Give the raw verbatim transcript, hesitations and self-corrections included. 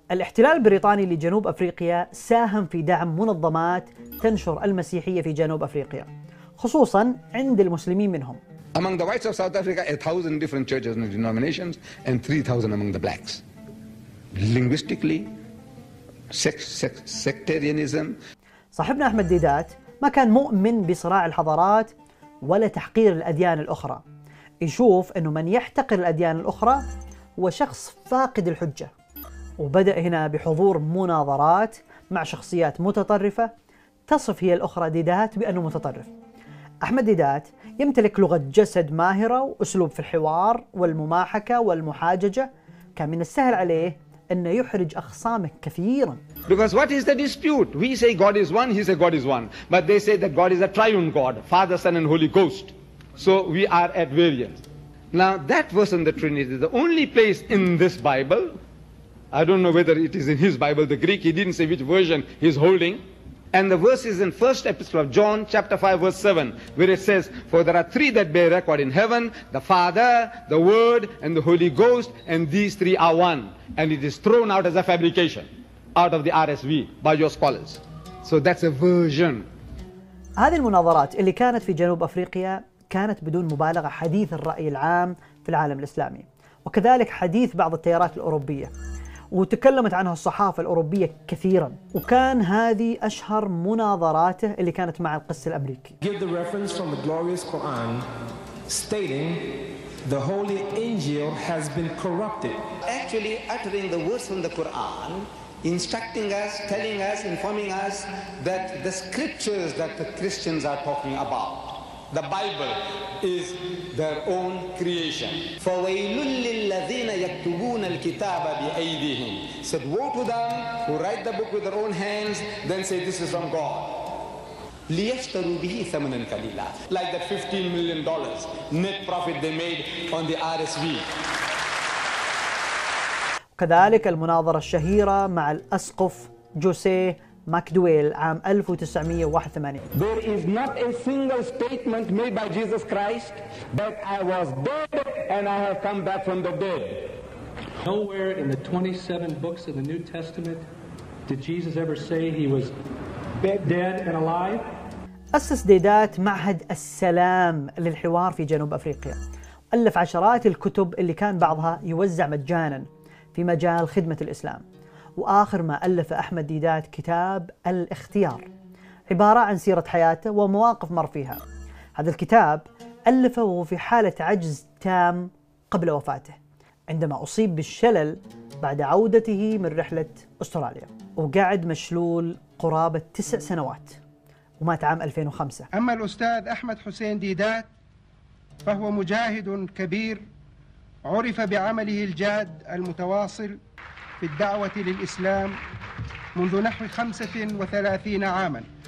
الاحتلال البريطاني لجنوب أفريقيا ساهم في دعم منظمات تنشر المسيحية في جنوب أفريقيا، خصوصاً عند المسلمين منهم. Among the whites of South Africa, a thousand different churches and denominations, and three thousand among the blacks. Linguistically, sex, sex, sectarianism. صاحبنا أحمد ديدات ما كان مؤمن بصراع الحضارات ولا تحقير الأديان الأخرى، يشوف أنه من يحتقر الأديان الأخرى هو شخص فاقد الحجة، وبدأ هنا بحضور مناظرات مع شخصيات متطرفة تصف هي الأخرى ديدات بأنه متطرف. أحمد ديدات يمتلك لغة جسد ماهرة وأسلوب في الحوار والمماحكة والمحاججة، كان من السهل عليه أنه يحرج أخصامه كثيرا. Because what is the dispute? We say God is one, he say God is one. But they say that God is a triune God, Father, Son and Holy Ghost. So we are at variance. Now that verse on the Trinity is the only place in this Bible. I don't know whether it is in his Bible, the Greek, he didn't say which version he's holding. And the verse is in first epistle of John, chapter five, verse seven, where it says, for there are three that bear record in heaven, the Father, the Word, and the Holy Ghost, and these three are one. And it is thrown out as a fabrication, out of the R S V, by your scholars. So that's a version. هذه المناظرات اللي كانت في جنوب أفريقيا كانت بدون مبالغة حديث الرأي العام في العالم الإسلامي، وكذلك حديث بعض التيارات الأوروبية، وتكلمت عنها الصحافة الأوروبية كثيرا، وكان هذه أشهر مناظراته اللي كانت مع القس الأمريكي. Give the reference from the glorious Quran stating the holy angel has been corrupted. Actually uttering the words from the Quran, instructing us, telling us, informing us that the scriptures that the Christians are talking about, the Bible, is their own creation. فَوَيْلٌ لِلَّذِينَ يَكْتُبُونَ الْكِتَابَ بِأَيْدِيهِمْ. Said, woe to them who write the book with their own hands, then say this is from God. لِيَشْتَرُوا بِهِ ثَمَنًا قَلِيلًا. Like that fifteen million dollars net profit they made on the R S V. وكذلك المناظرة الشهيرة مع الأسقف جوسيه ماكدويل عام ألف وتسعمئة وواحد وثمانين. There is not a single statement made by Jesus Christ that I was dead and I have come back from the dead. Nowhere in the twenty-seven books of the New Testament did Jesus ever say he was dead and alive. أسس ديدات معهد السلام للحوار في جنوب أفريقيا، ألف عشرات الكتب اللي كان بعضها يوزع مجانا في مجال خدمة الإسلام. وآخر ما ألف أحمد ديدات كتاب الاختيار، عبارة عن سيرة حياته ومواقف مر فيها. هذا الكتاب ألفه وهو في حالة عجز تام قبل وفاته، عندما أصيب بالشلل بعد عودته من رحلة أستراليا، وقعد مشلول قرابة تسع سنوات، ومات عام ألفين وخمسة. أما الأستاذ أحمد حسين ديدات فهو مجاهد كبير عرف بعمله الجاد المتواصل في الدعوة للإسلام منذ نحو خمسة وثلاثين عاماً.